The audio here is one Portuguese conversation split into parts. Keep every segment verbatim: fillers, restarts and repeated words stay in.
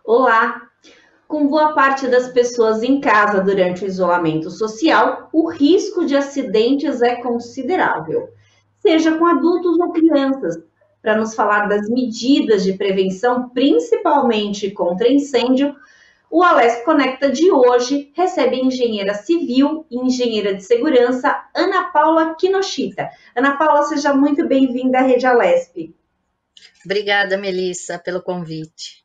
Olá! Com boa parte das pessoas em casa durante o isolamento social, o risco de acidentes é considerável, seja com adultos ou crianças. Para nos falar das medidas de prevenção, principalmente contra incêndio, o Alesp Conecta de hoje recebe a engenheira civil e engenheira de segurança Ana Paula Kinoshita. Ana Paula, seja muito bem-vinda à Rede Alesp. Obrigada, Melissa, pelo convite.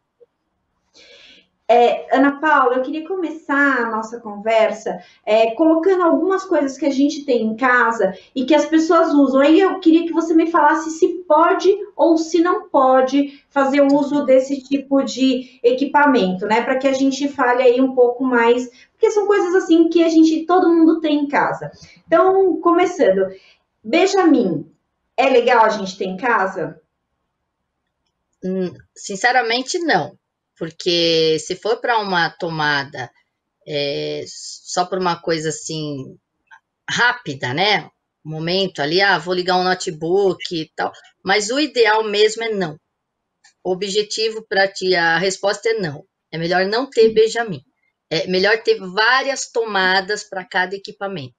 É, Ana Paula, eu queria começar a nossa conversa é, colocando algumas coisas que a gente tem em casa e que as pessoas usam. Aí eu queria que você me falasse se pode ou se não pode fazer uso desse tipo de equipamento, né? Para que a gente fale aí um pouco mais, porque são coisas assim que a gente, todo mundo tem em casa. Então, começando, Benjamin, é legal a gente ter em casa? Hum, sinceramente, não. Porque se for para uma tomada é, só por uma coisa assim rápida, né? Um momento ali, ah, vou ligar um notebook e tal. Mas o ideal mesmo é não. O objetivo para ti, a resposta é não. É melhor não ter Benjamin. É melhor ter várias tomadas para cada equipamento.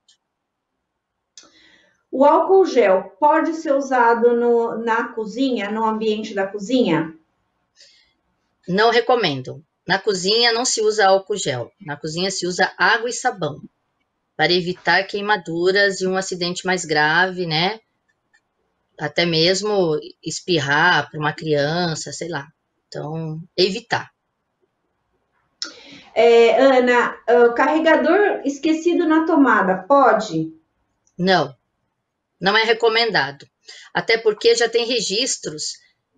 O álcool gel pode ser usado no, na cozinha, no ambiente da cozinha? Não recomendo. Na cozinha não se usa álcool gel. Na cozinha se usa água e sabão, para evitar queimaduras e um acidente mais grave, né? Até mesmo espirrar para uma criança, sei lá. Então, evitar. É, Ana, o carregador esquecido na tomada, pode? Não, não é recomendado. Até porque já tem registros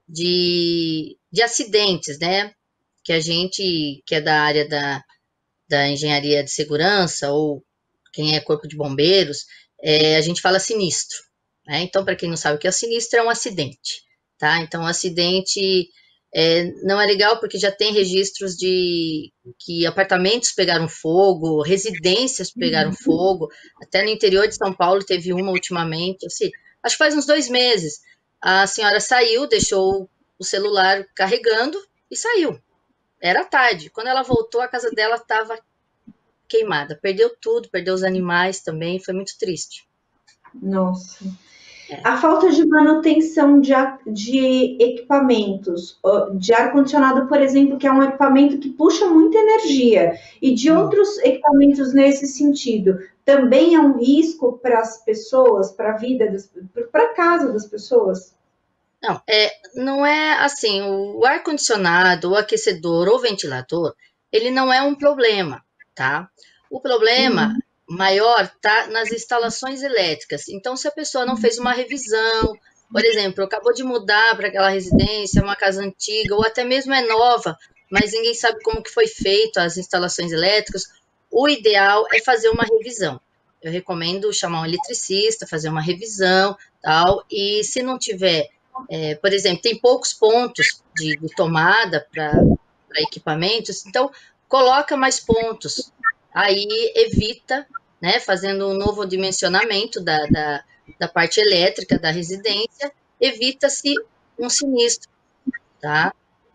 de, de acidentes, né? Que a gente, que é da área da, da engenharia de segurança, ou quem é corpo de bombeiros, é, a gente fala sinistro, né? Então, para quem não sabe o que é sinistro, é um acidente, tá? Então, um acidente é, não é legal porque já tem registros de que apartamentos pegaram fogo, residências pegaram fogo, até no interior de São Paulo teve uma ultimamente, assim, acho que faz uns dois meses. A senhora saiu, deixou o celular carregando e saiu. Era tarde. Quando ela voltou, a casa dela estava queimada. Perdeu tudo, perdeu os animais também, foi muito triste. Nossa. É. A falta de manutenção de, de equipamentos, de ar-condicionado, por exemplo, que é um equipamento que puxa muita energia, e de Hum. outros equipamentos nesse sentido, também é um risco para as pessoas, para a vida, para a casa das pessoas? Não, é, não é assim, o ar-condicionado, o aquecedor ou ventilador, ele não é um problema, tá? O problema Uhum. maior tá nas instalações elétricas. Então, se a pessoa não fez uma revisão, por exemplo, acabou de mudar para aquela residência, uma casa antiga, ou até mesmo é nova, mas ninguém sabe como que foi feito as instalações elétricas, o ideal é fazer uma revisão. Eu recomendo chamar um eletricista, fazer uma revisão, tal, e se não tiver é, por exemplo, tem poucos pontos de, de tomada para equipamentos, então coloca mais pontos. Aí evita, né, fazendo um novo dimensionamento da, da, da parte elétrica da residência, evita-se um sinistro, tá?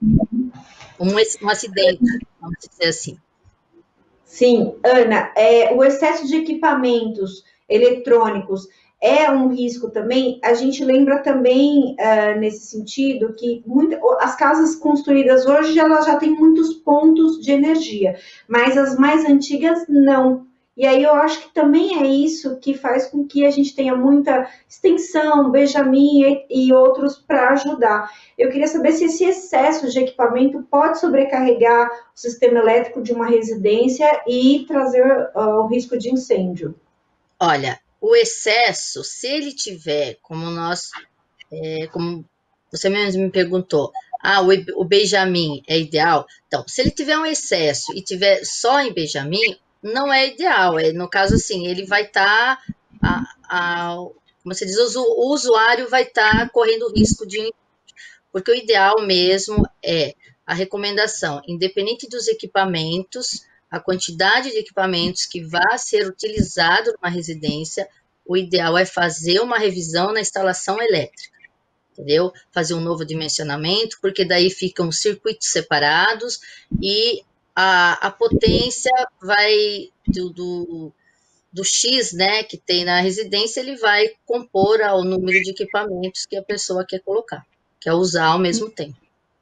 Um, um acidente, vamos dizer assim. Sim, Ana, é, o excesso de equipamentos eletrônicos é um risco também. A gente lembra também, uh, nesse sentido, que muita, as casas construídas hoje elas já têm muitos pontos de energia, mas as mais antigas não. E aí eu acho que também é isso que faz com que a gente tenha muita extensão, Benjamin e, e outros para ajudar. Eu queria saber se esse excesso de equipamento pode sobrecarregar o sistema elétrico de uma residência e trazer uh, o risco de incêndio. Olha, o excesso, se ele tiver, como nós, é, como você mesmo me perguntou, ah, o, o Benjamin é ideal? Então, se ele tiver um excesso e tiver só em Benjamin, não é ideal. É, no caso, assim, ele vai estar, tá, como você diz, o usuário vai estar tá correndo risco de. Porque o ideal mesmo é a recomendação, independente dos equipamentos, a quantidade de equipamentos que vai ser utilizado numa residência, o ideal é fazer uma revisão na instalação elétrica. entendeu? Fazer um novo dimensionamento, porque daí ficam circuitos separados e a, a potência vai do, do, do X, né, que tem na residência, ele vai compor ao número de equipamentos que a pessoa quer colocar, quer usar ao mesmo tempo.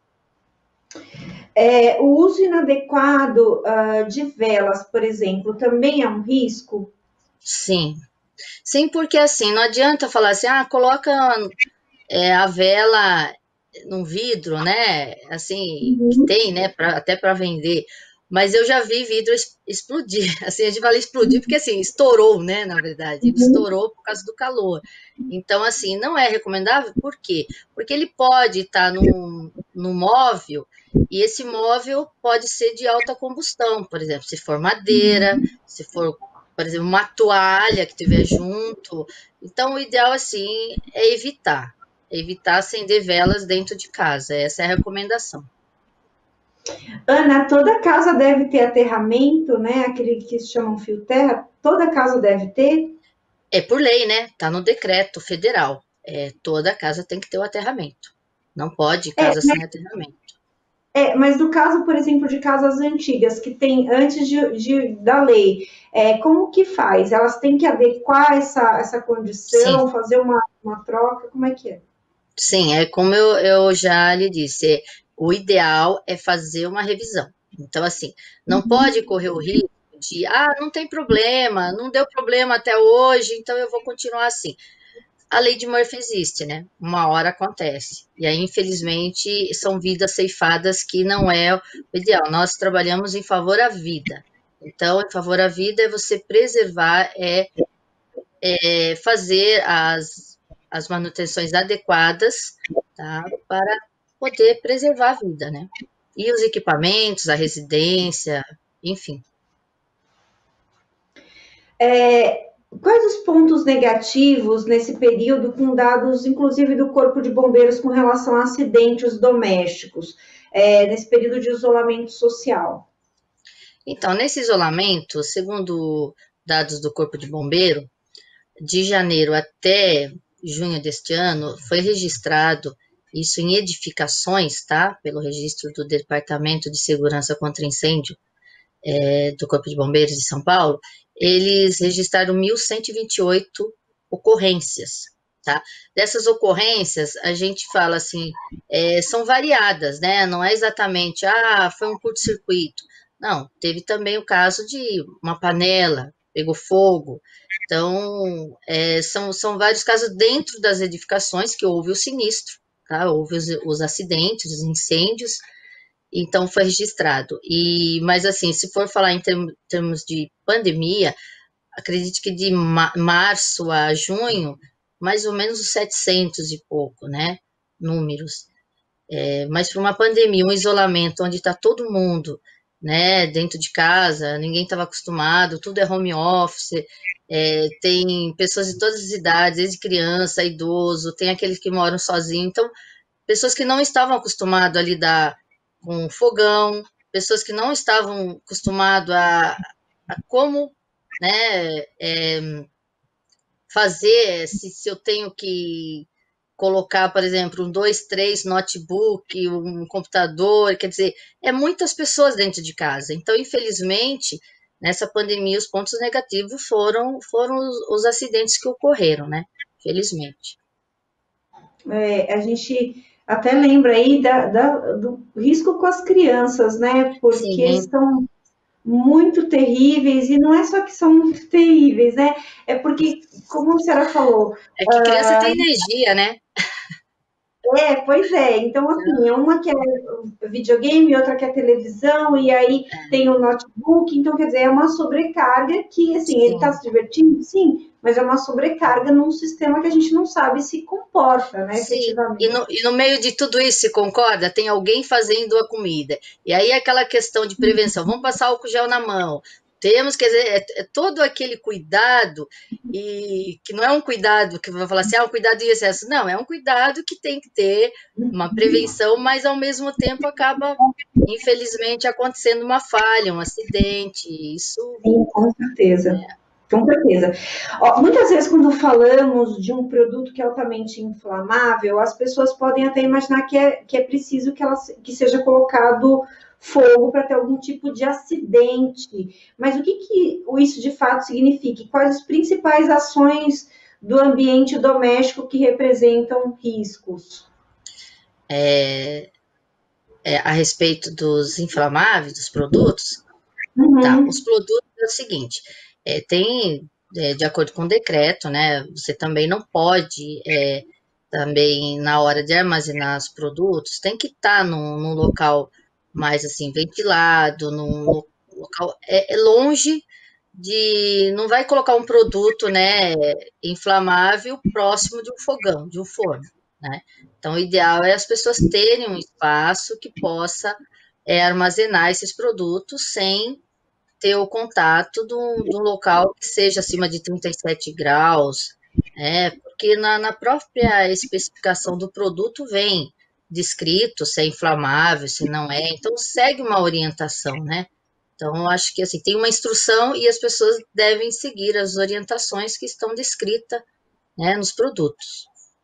É, o uso inadequado uh, de velas, por exemplo, também é um risco? Sim. Sim, porque assim, não adianta falar assim, ah, coloca é, a vela num vidro, né? Assim, que Uhum. tem, né? Pra, até para vender. Mas eu já vi vidro explodir. Assim, a gente fala explodir porque assim, estourou, né? Na verdade, ele Uhum. estourou por causa do calor. Então, assim, não é recomendável, por quê? Porque ele pode estar num, num móvel e esse móvel pode ser de alta combustão, por exemplo, se for madeira, se for, por exemplo, uma toalha que tiver junto. Então, o ideal, assim, é evitar. Evitar acender velas dentro de casa. Essa é a recomendação. Ana, toda casa deve ter aterramento, né? Aquele que se chama fio terra, toda casa deve ter? É por lei, né? Tá no decreto federal. É, toda casa tem que ter o aterramento. Não pode É, casa sem aterramento. é, mas no caso, por exemplo, de casas antigas que tem antes de, de- da lei, é, como que faz? Elas têm que adequar essa, essa Sim, condição, fazer uma, uma troca, como é que é? sim, é como eu, eu já lhe disse, é, o ideal é fazer uma revisão. Então, assim, não pode correr o risco de, ah, não tem problema, não deu problema até hoje, então eu vou continuar assim. A lei de Murphy existe, né? Uma hora acontece. E aí, infelizmente, são vidas ceifadas que não é o ideal. Nós trabalhamos em favor à vida. Então, em favor à vida é você preservar, é, é fazer as, as manutenções adequadas, tá? Para poder preservar a vida, né? E os equipamentos, a residência, enfim. É, quais os pontos negativos nesse período, com dados, inclusive, do Corpo de Bombeiros com relação a acidentes domésticos, é, nesse período de isolamento social? Então, nesse isolamento, segundo dados do Corpo de Bombeiro, de janeiro até junho deste ano, foi registrado, isso em edificações, tá? Pelo registro do Departamento de Segurança contra Incêndio, é, do Corpo de Bombeiros de São Paulo, eles registraram mil cento e vinte e oito ocorrências, tá? Dessas ocorrências, a gente fala assim, é, são variadas, né? Não é exatamente, ah, foi um curto-circuito. Não, teve também o caso de uma panela, pegou fogo. Então, é, são, são vários casos dentro das edificações que houve o sinistro, tá? Houve os, os acidentes, os incêndios, então foi registrado. E, mas assim, se for falar em term, termos de pandemia, acredite que de ma março a junho, mais ou menos os setecentos e pouco, né? Números. É, mas para uma pandemia, um isolamento onde está todo mundo, né, dentro de casa, ninguém estava acostumado, tudo é home office, é, tem pessoas de todas as idades, desde criança, idoso, tem aqueles que moram sozinhos, então, pessoas que não estavam acostumadas a lidar com fogão, pessoas que não estavam acostumadas a, a como, né, é, fazer, se, se eu tenho que colocar, por exemplo, um, dois, três notebook, um computador, quer dizer, é muitas pessoas dentro de casa. Então, infelizmente, nessa pandemia, os pontos negativos foram, foram os, os acidentes que ocorreram, né? Felizmente. É, a gente até lembra aí da, da, do risco com as crianças, né? Porque Sim, são muito terríveis, e não é só que são muito terríveis, né? É porque, como a senhora falou, é que criança tem energia, né? é, pois é. Então, assim, é uma que é videogame, outra que é televisão, e aí tem o notebook. Então, quer dizer, é uma sobrecarga que, assim, ele está Sim. se divertindo, sim, mas é uma sobrecarga num sistema que a gente não sabe se comporta, né, Sim, e efetivamente. no, e no meio de tudo isso, se concorda? Tem alguém fazendo a comida. E aí aquela questão de prevenção, vamos passar álcool gel na mão. Temos, quer dizer, é, é todo aquele cuidado, e que não é um cuidado que vai falar assim, ah, um cuidado em excesso. Não, é um cuidado que tem que ter uma prevenção, mas ao mesmo tempo acaba, infelizmente, acontecendo uma falha, um acidente. Isso, Sim, com certeza. Com certeza. Ó, muitas vezes, quando falamos de um produto que é altamente inflamável, as pessoas podem até imaginar que é, que é preciso que, ela, que seja colocado fogo para ter algum tipo de acidente. Mas o que, que isso de fato significa? Quais as principais ações do ambiente doméstico que representam riscos? É, é, a respeito dos inflamáveis, dos produtos, Uhum. Tá, os produtos é o seguinte, é, tem, é, de acordo com o decreto, né, você também não pode, é, também na hora de armazenar os produtos, tem que estar num, num local mais assim, ventilado, num lo- local, é, é longe de, não vai colocar um produto, né, inflamável próximo de um fogão, de um forno, né, então o ideal é as pessoas terem um espaço que possa, é, armazenar esses produtos sem ter o contato de um local que seja acima de trinta e sete graus, né? Porque na, na própria especificação do produto vem descrito se é inflamável, se não é, então segue uma orientação, né? Então, eu acho que assim, tem uma instrução e as pessoas devem seguir as orientações que estão descritas, né, nos produtos.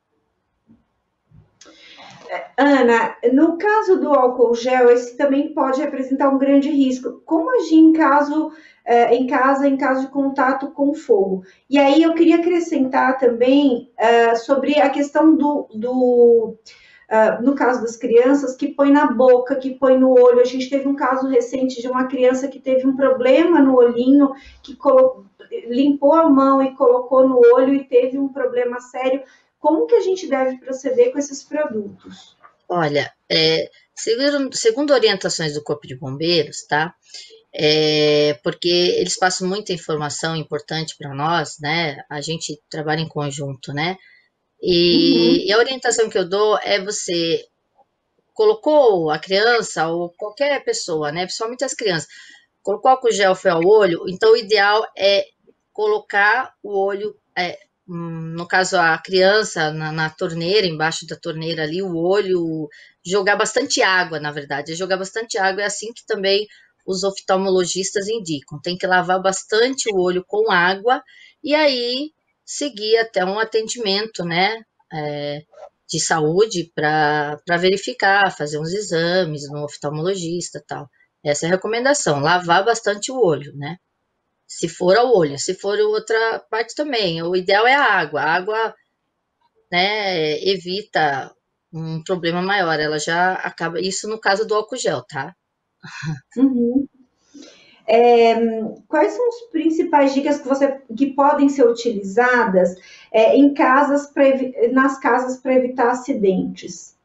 Ana, no caso do álcool gel, esse também pode representar um grande risco. Como agir em caso, eh, em casa, em caso de contato com fogo? E aí eu queria acrescentar também eh, sobre a questão do, do Uh, no caso das crianças, que põe na boca, que põe no olho. A gente teve um caso recente de uma criança que teve um problema no olhinho, que colocou, limpou a mão e colocou no olho e teve um problema sério. Como que a gente deve proceder com esses produtos? Olha, é, segundo, segundo orientações do Corpo de Bombeiros, tá? É, porque eles passam muita informação importante para nós, né? A gente trabalha em conjunto, né? E, Uhum. e a orientação que eu dou é você colocou a criança ou qualquer pessoa, né? Principalmente as crianças, colocou álcool gel foi ao olho, então o ideal é colocar o olho, é, no caso a criança, na, na torneira, embaixo da torneira ali, o olho, jogar bastante água, na verdade, jogar bastante água é assim que também os oftalmologistas indicam, tem que lavar bastante o olho com água e aí seguir até um atendimento, né, é, de saúde para verificar, fazer uns exames no oftalmologista e tal. Essa é a recomendação, lavar bastante o olho, né? Se for ao olho, se for outra parte também. O ideal é a água. A água, né, evita um problema maior. Ela já acaba. Isso no caso do álcool gel, tá? Uhum. É, quais são as principais dicas que, você, que podem ser utilizadas é, em casas pra, nas casas para evitar acidentes?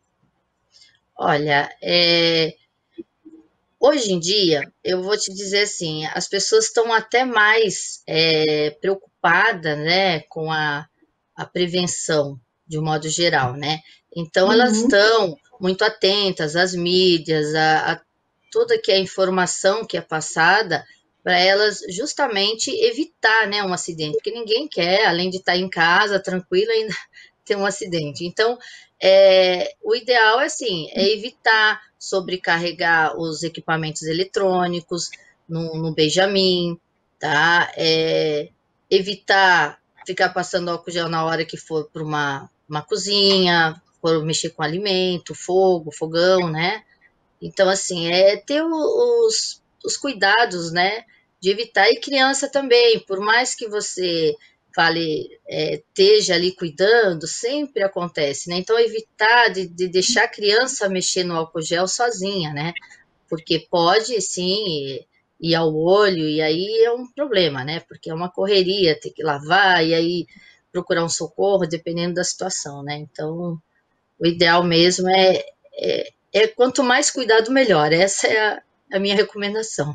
Olha, é, hoje em dia, eu vou te dizer assim, as pessoas estão até mais é, preocupadas, né, com a, a prevenção, de um modo geral, né? Então, elas Uhum. estão muito atentas às mídias, a, a toda que é a informação que é passada, para elas justamente evitar, né, um acidente, porque ninguém quer, além de estar em casa, tranquilo, ainda ter um acidente. Então, é, o ideal é assim, é evitar sobrecarregar os equipamentos eletrônicos no, no Benjamin, tá? É, evitar ficar passando álcool gel na hora que for para uma, uma cozinha, for mexer com alimento, fogo, fogão, né? Então, assim, é ter os, os cuidados, né? De evitar, e criança também, por mais que você fale, é, esteja ali cuidando, sempre acontece, né? Então, evitar de, de deixar a criança mexer no álcool gel sozinha, né? Porque pode, sim, ir ao olho, e aí é um problema, né? Porque é uma correria, ter que lavar, e aí procurar um socorro, dependendo da situação, né? Então, o ideal mesmo é, é, é quanto mais cuidado, melhor. Essa é a, a minha recomendação.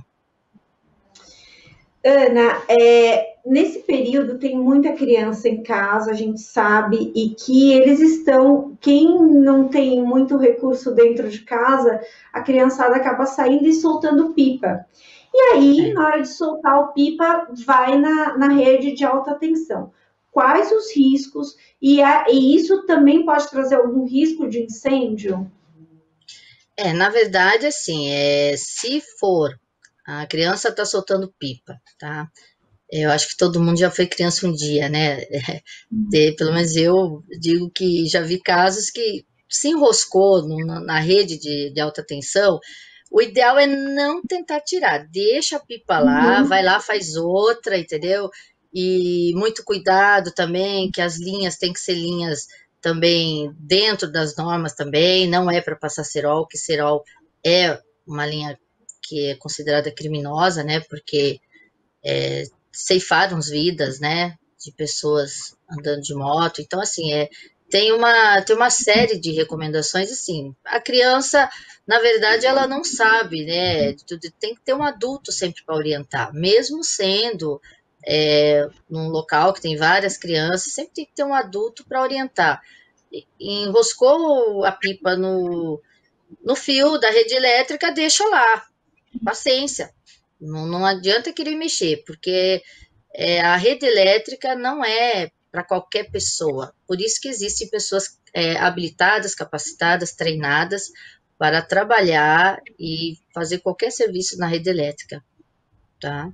Ana, é, nesse período tem muita criança em casa, a gente sabe, e que eles estão, quem não tem muito recurso dentro de casa, a criançada acaba saindo e soltando pipa. E aí, É. na hora de soltar o pipa, vai na, na rede de alta tensão. Quais os riscos? E, a, e isso também pode trazer algum risco de incêndio? É, na verdade, assim, é, se for a criança está soltando pipa, tá? Eu acho que todo mundo já foi criança um dia, né? De- pelo menos eu digo que já vi casos que se enroscou no- na, na rede de, de alta tensão. O ideal é não tentar tirar, deixa a pipa lá, vai Uhum. lá, faz outra, entendeu? E muito cuidado também, que as linhas têm que ser linhas também dentro das normas também, não é para passar cerol, que cerol é uma linha que é considerada criminosa, né? Porque ceifaram vidas, né, de pessoas andando de moto. Então, assim, é, tem uma, tem uma série de recomendações, assim, a criança, na verdade, ela não sabe, né, tem que ter um adulto sempre para orientar, mesmo sendo é, num local que tem várias crianças, sempre tem que ter um adulto para orientar. Enroscou a pipa no, no fio da rede elétrica, deixa lá, paciência. Não, não adianta querer mexer, porque é, a rede elétrica não é para qualquer pessoa. Por isso que existem pessoas é, habilitadas, capacitadas, treinadas para trabalhar e fazer qualquer serviço na rede elétrica, tá?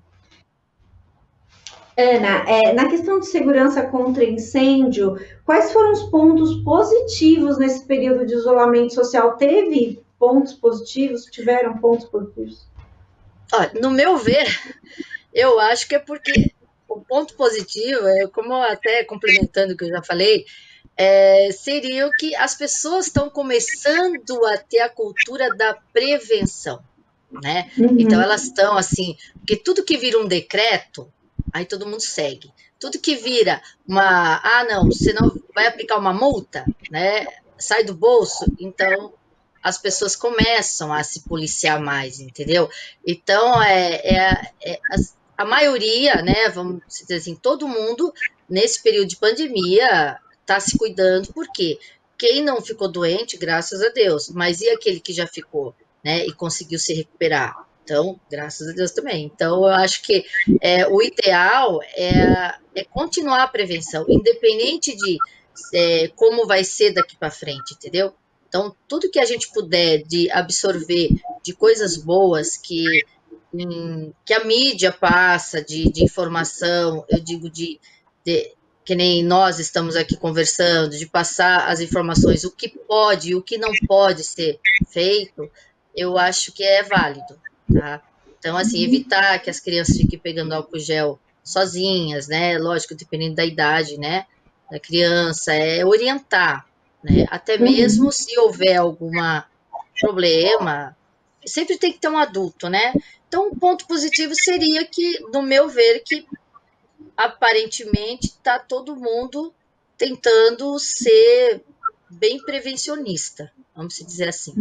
Ana, é, na questão de segurança contra incêndio, quais foram os pontos positivos nesse período de isolamento social? Teve pontos positivos? Tiveram pontos positivos? Olha, no meu ver, eu acho que é porque o ponto positivo, é, como até complementando o que eu já falei, é, seria o que as pessoas estão começando a ter a cultura da prevenção, né? Então Uhum. elas estão assim, porque tudo que vira um decreto, aí todo mundo segue. Tudo que vira uma, ah, não, você não vai aplicar uma multa, né? Sai do bolso, então as pessoas começam a se policiar mais, entendeu? Então é, é, é as, a maioria, né? Vamos dizer assim, todo mundo nesse período de pandemia está se cuidando, por quê? Quem não ficou doente, graças a Deus, mas e aquele que já ficou? Né, e conseguiu se recuperar. Então, graças a Deus também. Então, eu acho que é, o ideal é, é continuar a prevenção, independente de é, como vai ser daqui para frente, entendeu? Então, tudo que a gente puder de absorver de coisas boas que, em, que a mídia passa, de, de informação, eu digo de, de que nem nós estamos aqui conversando, de passar as informações, o que pode e o que não pode ser feito, eu acho que é válido, tá? Então, assim, evitar que as crianças fiquem pegando álcool gel sozinhas, né? Lógico, dependendo da idade, né? Da criança, é orientar, né? Até mesmo Uhum. se houver alguma problema, sempre tem que ter um adulto, né? Então, um ponto positivo seria que, no meu ver, que aparentemente está todo mundo tentando ser bem prevencionista, vamos dizer assim.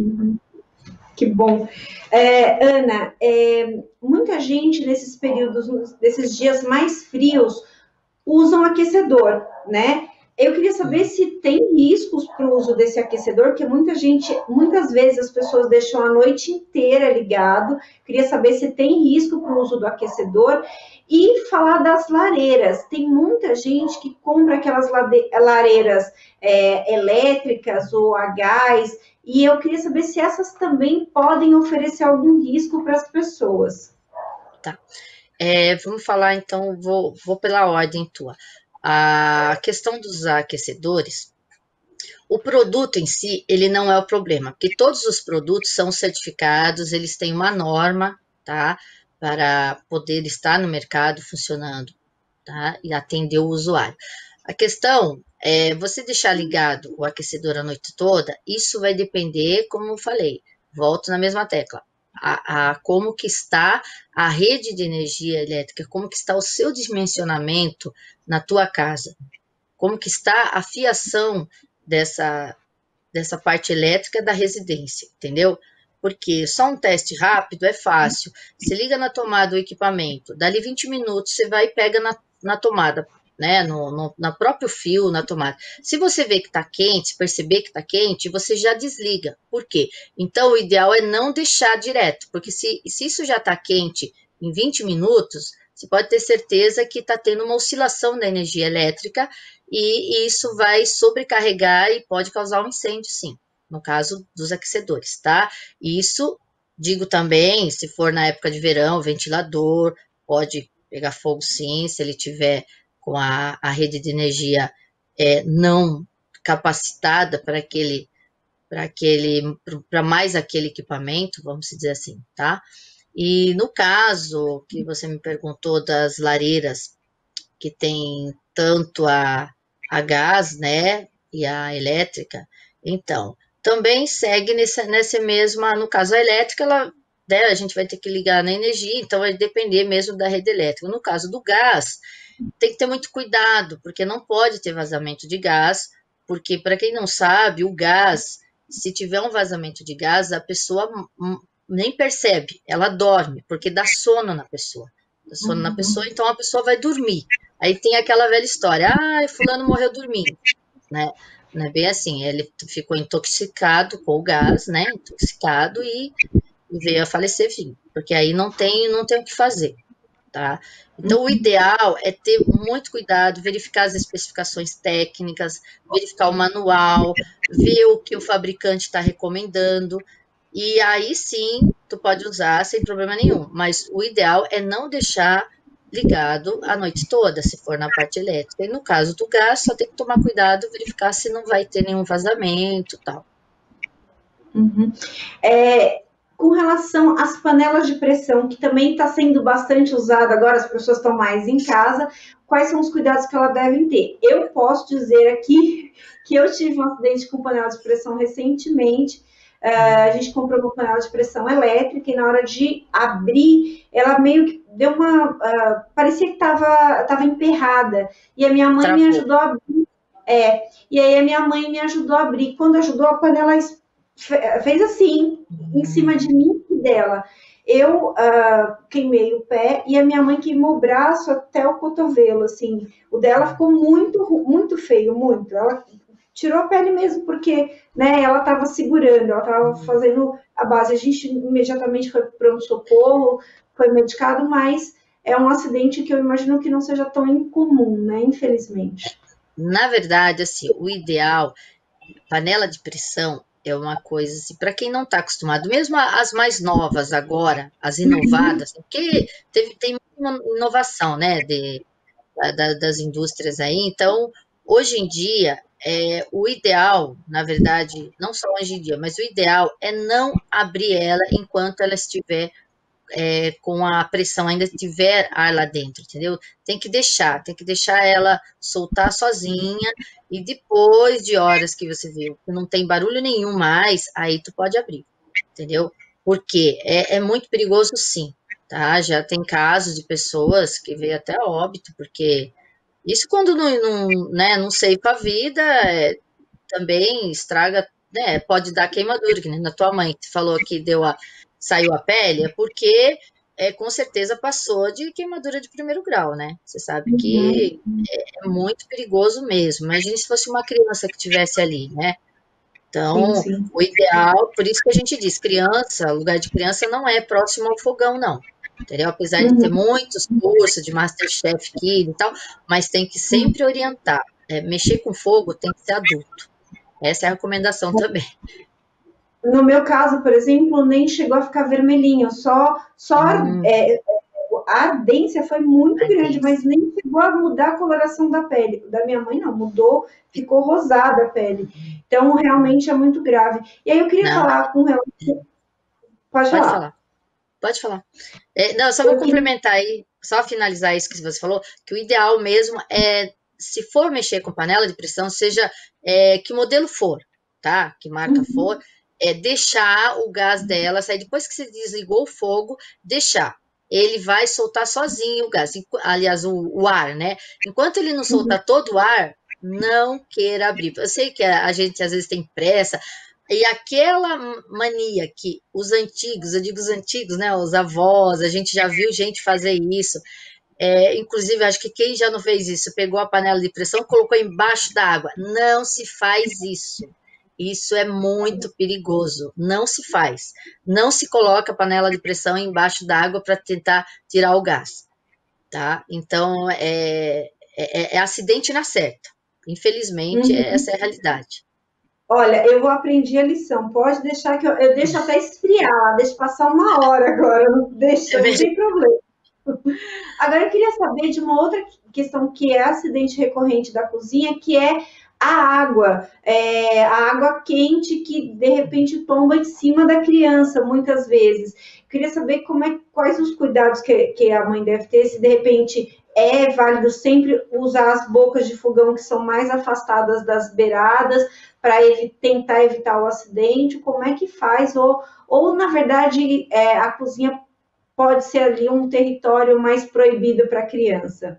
Que bom. É, Ana, é, muita gente nesses períodos, nesses dias mais frios, usam aquecedor, né? Eu queria saber Hum. se tem riscos para o uso desse aquecedor, porque muita gente, muitas vezes as pessoas deixam a noite inteira ligado. Queria saber se tem risco para o uso do aquecedor e falar das lareiras. Tem muita gente que compra aquelas lareiras é, elétricas ou a gás, e eu queria saber se essas também podem oferecer algum risco para as pessoas. Tá. É, vamos falar então, vou, vou pela ordem tua. A questão dos aquecedores, o produto em si, ele não é o problema, porque todos os produtos são certificados, eles têm uma norma, tá? Para poder estar no mercado funcionando, tá? E atender o usuário. A questão é você deixar ligado o aquecedor a noite toda, isso vai depender, como eu falei, volto na mesma tecla, a, a como que está a rede de energia elétrica, como que está o seu dimensionamento na tua casa, como que está a fiação dessa, dessa parte elétrica da residência, entendeu? Porque só um teste rápido é fácil. Você liga na tomada o equipamento, dali vinte minutos você vai e pega na, na tomada, né? No, no na próprio fio, na tomada. Se você vê que está quente, se perceber que está quente, você já desliga. Por quê? Então, o ideal é não deixar direto, porque se, se isso já está quente em vinte minutos, você pode ter certeza que está tendo uma oscilação da energia elétrica e isso vai sobrecarregar e pode causar um incêndio, sim, no caso dos aquecedores, tá? Isso, digo também, se for na época de verão, ventilador, pode pegar fogo sim, se ele tiver com a, a rede de energia é, não capacitada para aquele, para aquele, para mais aquele equipamento, vamos dizer assim, tá? E no caso que você me perguntou das lareiras que tem tanto a, a gás, né, e a elétrica, então, também segue nessa, nessa mesma, no caso a elétrica, ela, né, a gente vai ter que ligar na energia, então vai depender mesmo da rede elétrica. No caso do gás, tem que ter muito cuidado, porque não pode ter vazamento de gás, porque, para quem não sabe, o gás, se tiver um vazamento de gás, a pessoa nem percebe, ela dorme, porque dá sono na pessoa. Dá sono uhum. na pessoa, então a pessoa vai dormir. Aí tem aquela velha história, ah, fulano morreu dormindo, né? Não é bem assim, ele ficou intoxicado com o gás, né? Intoxicado e veio a falecer, enfim, porque aí não tem, não tem o que fazer, tá? Então, o ideal é ter muito cuidado, verificar as especificações técnicas, verificar o manual, ver o que o fabricante está recomendando, e aí sim, tu pode usar sem problema nenhum, mas o ideal é não deixar ligado a noite toda, se for na parte elétrica. E no caso do gás, só tem que tomar cuidado, verificar se não vai ter nenhum vazamento e tal. Uhum. É, com relação às panelas de pressão, que também está sendo bastante usada agora, as pessoas estão mais em casa, quais são os cuidados que elas devem ter? Eu posso dizer aqui que eu tive um acidente com panela de pressão recentemente. Uh, a gente comprou uma panela de pressão elétrica e na hora de abrir, ela meio que deu uma... Uh, parecia que estava tava emperrada. E a minha mãe Travou. me ajudou a abrir. É, e aí a minha mãe me ajudou a abrir. Quando ajudou, a panela fez assim, em cima de mim e dela. Eu uh, queimei o pé e a minha mãe queimou o braço até o cotovelo, assim. O dela ficou muito, muito feio, muito. Ela tirou a pele mesmo, porque, né, ela estava segurando, ela estava fazendo a base. A gente imediatamente foi para o pronto-socorro, foi medicado, mas é um acidente que eu imagino que não seja tão incomum, né, infelizmente. Na verdade, assim, o ideal, panela de pressão, é uma coisa assim, para quem não está acostumado, mesmo as mais novas agora, as inovadas, uhum. porque teve, tem uma inovação, né, de, da, das indústrias aí, então, hoje em dia, é, o ideal, na verdade, não só hoje em dia, mas o ideal é não abrir ela enquanto ela estiver é, com a pressão, ainda tiver ar lá dentro, entendeu? Tem que deixar, tem que deixar ela soltar sozinha, e depois de horas que você viu que não tem barulho nenhum mais, aí tu pode abrir, entendeu? Porque é, é muito perigoso sim, tá? Já tem casos de pessoas que veio até a óbito, porque isso quando não, não, né, não ceifa a vida, é, também estraga, né, pode dar queimadura, que nem na tua mãe, que falou que deu a, saiu a pele, é porque é, com certeza passou de queimadura de primeiro grau, né? Você sabe que uhum. é, é muito perigoso mesmo. Imagine se fosse uma criança que estivesse ali, né? Então, sim, sim. O ideal, por isso que a gente diz, criança, lugar de criança não é próximo ao fogão, não. Entendeu? Apesar uhum. de ter muitos cursos de Masterchef Kid e tal, mas tem que sempre orientar. É, mexer com fogo tem que ser adulto. Essa é a recomendação também. No meu caso, por exemplo, nem chegou a ficar vermelhinho, só, só hum. é, a ardência foi muito ardência. grande, mas nem chegou a mudar a coloração da pele. Da minha mãe não, mudou, ficou rosada a pele. Então, realmente é muito grave. E aí eu queria não. falar com relação... Pode, Pode falar. falar. Pode falar. É, não, só vou eu complementar queria... aí, só finalizar isso que você falou, que o ideal mesmo é, se for mexer com panela de pressão, seja é, que modelo for, tá? Que marca uhum. for, é deixar o gás dela sair. Depois que você desligou o fogo, deixar. Ele vai soltar sozinho o gás, aliás, o, o ar, né? Enquanto ele não soltar uhum. todo o ar, não queira abrir. Eu sei que a, a gente às vezes tem pressa, e aquela mania que os antigos, eu digo os antigos, né? Os avós, a gente já viu gente fazer isso. É, inclusive, acho que quem já não fez isso, pegou a panela de pressão, colocou embaixo da água. Não se faz isso. Isso é muito perigoso. Não se faz. Não se coloca a panela de pressão embaixo da água para tentar tirar o gás, tá? Então, é, é, é acidente na certa. Infelizmente, uhum. essa é a realidade. Olha, eu aprendi a lição. Pode deixar que eu, eu deixo até esfriar, deixo passar uma hora agora. Não deixa, não tem problema. Agora, eu queria saber de uma outra questão que é acidente recorrente da cozinha, que é a água, é, a água quente que de repente tomba em cima da criança, muitas vezes. Queria saber como é, quais os cuidados que, que a mãe deve ter, se de repente é válido sempre usar as bocas de fogão que são mais afastadas das beiradas para evi tentar evitar o acidente, como é que faz? Ou, ou na verdade, é, a cozinha pode ser ali um território mais proibido para a criança?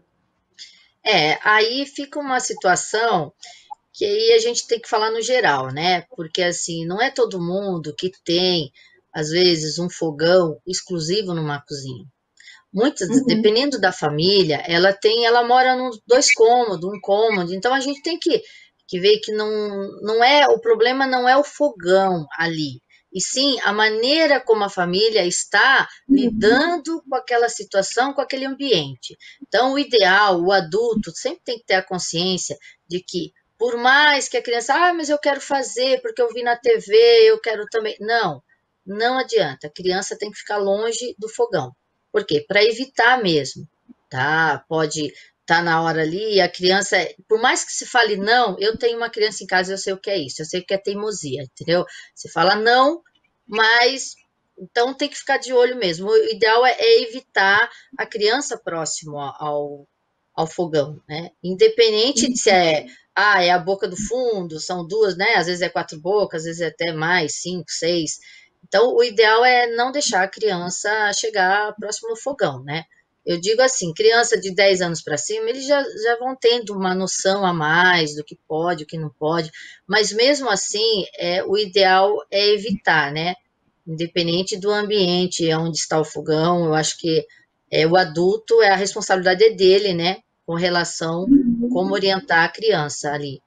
É, aí fica uma situação que aí a gente tem que falar no geral, né? Porque assim, não é todo mundo que tem, às vezes, um fogão exclusivo numa cozinha. Muitas, Uhum. dependendo da família, ela tem, ela mora nos dois cômodos, um cômodo, então a gente tem que, que ver que não, não é, o problema não é o fogão ali, e sim a maneira como a família está Uhum. lidando com aquela situação, com aquele ambiente. Então, o ideal, o adulto, sempre tem que ter a consciência de que, por mais que a criança, ah, mas eu quero fazer, porque eu vi na T V, eu quero também. Não, não adianta, a criança tem que ficar longe do fogão. Por quê? Para evitar mesmo, tá? Pode estar tá na hora ali, a criança, por mais que se fale não, eu tenho uma criança em casa, eu sei o que é isso, eu sei o que é teimosia, entendeu? Você fala não, mas então tem que ficar de olho mesmo. O ideal é, é evitar a criança próximo ao, ao fogão, né? Independente de se é, ah, é a boca do fundo, são duas, né? Às vezes é quatro bocas, às vezes é até mais, cinco, seis. Então, o ideal é não deixar a criança chegar próximo ao fogão, né? Eu digo assim, criança de dez anos para cima, eles já, já vão tendo uma noção a mais do que pode, o que não pode, mas mesmo assim, é, o ideal é evitar, né? Independente do ambiente onde está o fogão, eu acho que é, o adulto, é a responsabilidade é dele, né? Com relação como orientar a criança ali.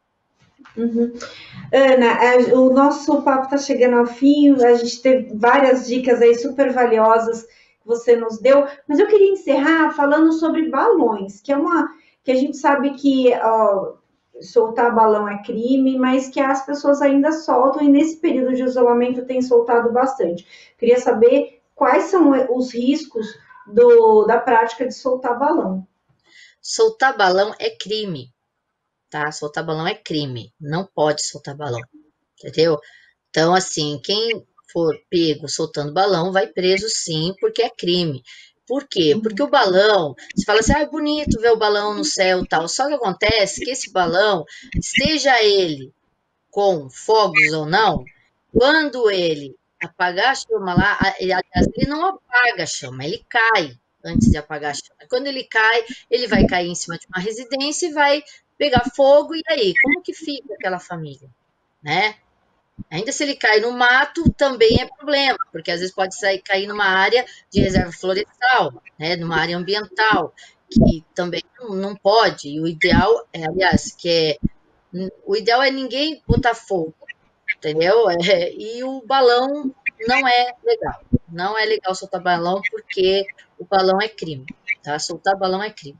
Uhum. Ana, a- o nosso papo está chegando ao fim, a gente teve várias dicas aí super valiosas que você nos deu, mas eu queria encerrar falando sobre balões, que é uma que a gente sabe que ó, soltar balão é crime, mas que as pessoas ainda soltam e nesse período de isolamento tem soltado bastante. Queria saber quais são os riscos do, da prática de soltar balão. Soltar balão é crime, tá? Soltar balão é crime, não pode soltar balão, entendeu? Então, assim, quem for pego soltando balão vai preso sim, porque é crime. Por quê? Porque o balão, você fala assim, ah, é bonito ver o balão no céu e tal. Só que acontece que esse balão, seja ele com fogos ou não, quando ele apagar a chama lá, ele, aliás, ele não apaga a chama, ele cai antes de apagar a chama. Quando ele cai, ele vai cair em cima de uma residência e vai pegar fogo, e aí? Como que fica aquela família, né? Ainda se ele cai no mato, também é problema, porque às vezes pode sair, cair numa área de reserva florestal, né, numa área ambiental, que também não, não pode. E o ideal, é, aliás, que é, o ideal é ninguém botar fogo, entendeu? É, e o balão não é legal. Não é legal soltar balão porque o balão é crime, tá? Soltar balão é crime.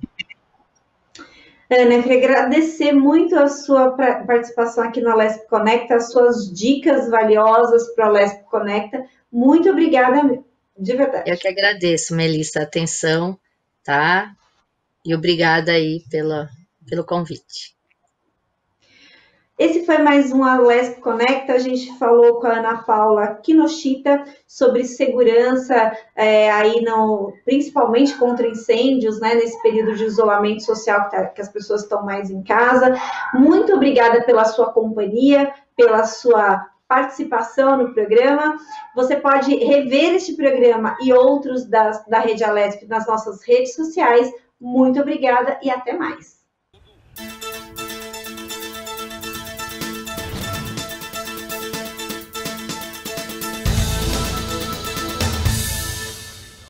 Ana, queria agradecer muito a sua participação aqui na Lesp Conecta, as suas dicas valiosas para a Lesp Conecta. Muito obrigada, de Eu verdade. que agradeço, Melissa, a atenção, tá? E obrigada aí pela, pelo convite. Esse foi mais um Lesp Conecta. A gente falou com a Ana Paula Kinoshita sobre segurança, é, aí no, principalmente contra incêndios, né, nesse período de isolamento social que, tá, que as pessoas estão mais em casa. Muito obrigada pela sua companhia, pela sua participação no programa. Você pode rever este programa e outros das, da Rede Alesp nas nossas redes sociais. Muito obrigada e até mais.